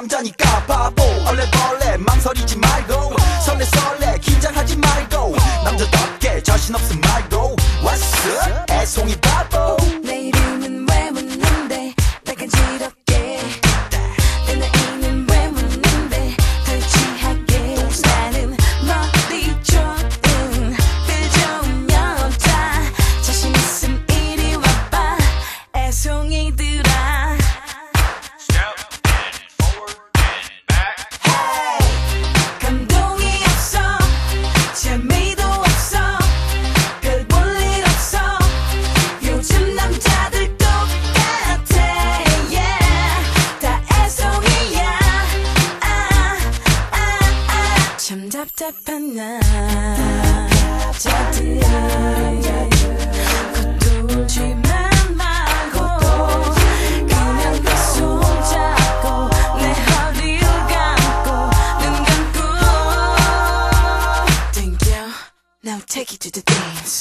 남자니까 바보 얼레벌레 망설이지 말고 설레 긴장하지 말고 남자답게 자신 없음 말고 What's up 애송이 바보 내 이름은 왜 묻는데 날 간지럽게 내 나이는 왜 묻는데 덜 취하게 나는 머리 좋은 bil 좋은 여자 자신 있음 이리 와봐 애송이들아 참 답답한 남자들 겉돌지만 말고 그냥 내 손잡고 내 허리를 감고 눈 감고 땡겨 Now take it to the dance